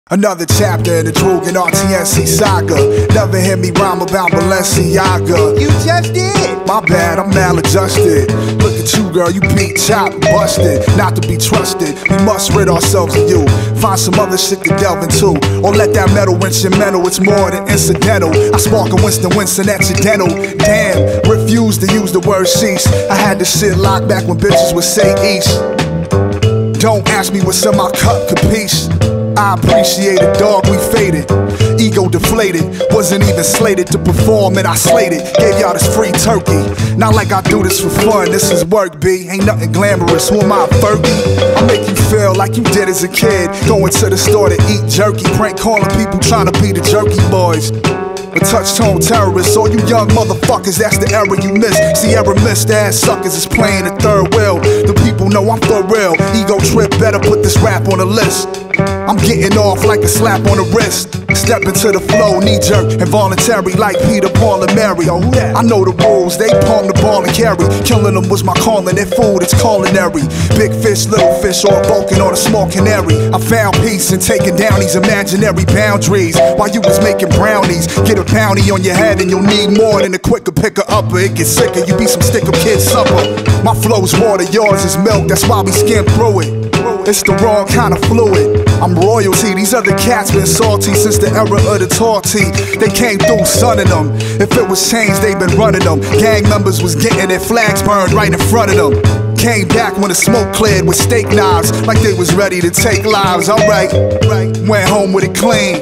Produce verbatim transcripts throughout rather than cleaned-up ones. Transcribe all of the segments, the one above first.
Another chapter in the Droog and R T N C saga. Never hear me rhyme about Balenciaga. You just did. My bad, I'm maladjusted. Look at you, girl, you beat, chopped, busted. Not to be trusted, we must rid ourselves of you. Find some other shit to delve into, or let that metal rinse your mental. It's more than incidental. I spark a Winston Winston accidental. Damn, refuse to use the word sheesh. I had this shit locked back when bitches would say east. Don't ask me what's in my cup, capiche? I appreciate it, dog, we faded. Ego deflated, wasn't even slated to perform and I slayed it. Gave y'all this free turkey. Not like I do this for fun, this is work, B. Ain't nothing glamorous, who am I, Fergie? I make you feel like you did as a kid. Going to the store to eat jerky. Prank calling people trying to be the jerky boys. A touch-tone terrorist, all you young motherfuckers, that's the era you miss. Sierra missed ass suckers is playing the third wheel. The people know I'm for real. Ego trip, better put this rap on the list. I'm getting off like a slap on the wrist. Step into the flow, knee-jerk, involuntary like Peter, Paul, and Mary. Oh, yeah. I know the rules, they palm the ball and carry. Killing them was my calling, their food, it's culinary. Big fish, little fish, or bulking on a small canary. I found peace in taking down these imaginary boundaries. While you was making brownies, get a bounty on your head and you'll need more than a quicker picker upper. It gets sicker, you be some stick-up kid supper. My flow's water, yours is milk, that's why we skim through it. It's the wrong kind of fluid. I'm royalty, these other cats been salty since the era of the torty. They came through sunning them. If it was change, they been running them. Gang members was getting their flags burned right in front of them. Came back when the smoke cleared with steak knives, like they was ready to take lives. Alright, went home with it clean.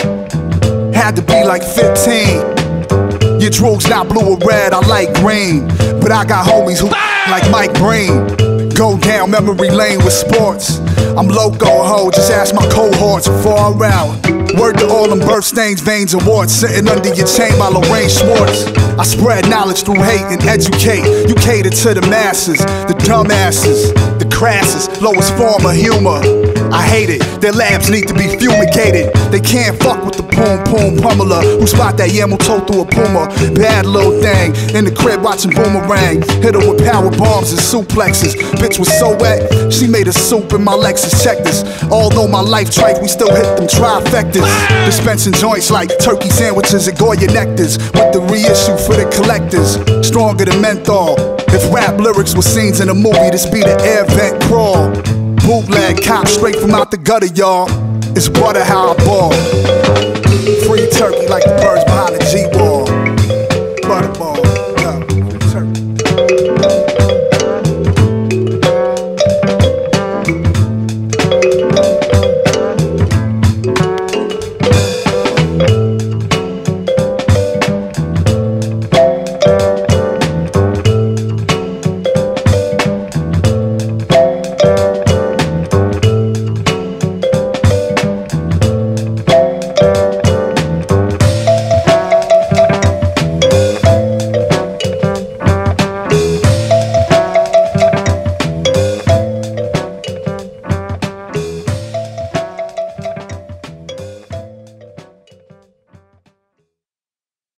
Had to be like fifteen. Your Droog's not blue or red, I like green. But I got homies who like Mike Breen. Go down memory lane with sports. I'm loco, ho, just ask my cohorts far out. Word to all them birth stains, veins, and warts. Sitting under your chain by Lorraine Schwartz. I spread knowledge through hate and educate. You cater to the masses, the dumbasses, the crassest, lowest form of humor. I hate it, their labs need to be fumigated. They can't fuck with the poom poom pummeler who spot that yaml toe through a puma. Bad little thing, in the crib watching Boomerang. Hit her with power bombs and suplexes. Bitch was so wet, she made a soup in my Lexus. Check this, although my life trife, we still hit them trifectas. Dispensing joints like turkey sandwiches and Goya nectars. With the reissue for the collectors, stronger than menthol. If rap lyrics were scenes in a movie, this be the air vent crawl. Bootleg cop straight from out the gutter, y'all. It's butter how I ball. Free turkey like the bird.